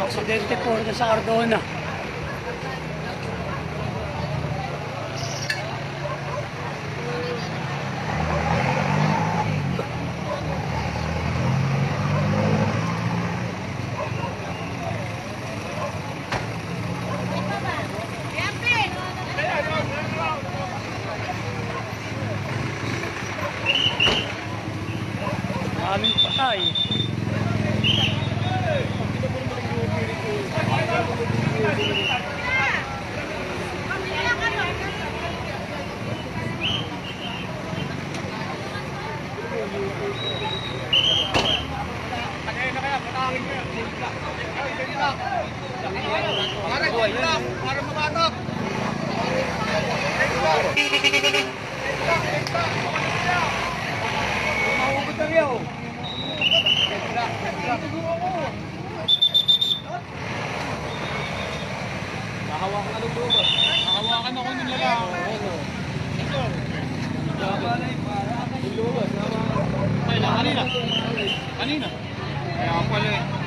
Aksidente po rin sa Cardona. Maraming patay. Para mabatok. Mahugot na rin ako. Nahawakan na lubo ba? Nahawakan ako nung lalaki. Kanina. Kaya pala eh.